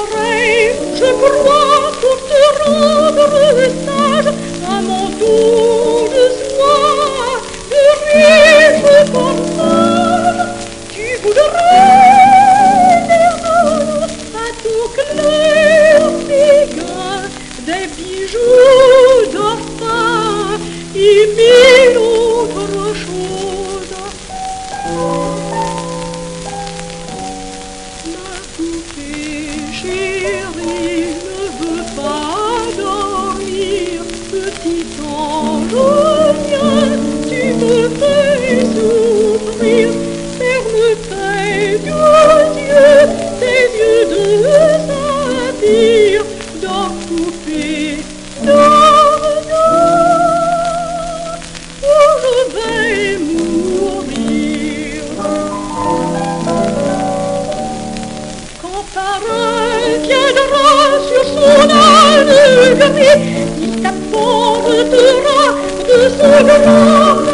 rêve, je crois, pour te rendre sage à mon tour de soie, de riche portage. Tu voudrais à tout clair figure des bijoux d'orphin et mille autres choses. Ma poupée chérie ne veut pas dormir, petit ange mien, tu me fais souffrir. Ferme tes yeux de saphir, dors poupée, dors, dors, ou je vais mourir. Quand par un viendra sur son âne gris, il t'apportera de son grand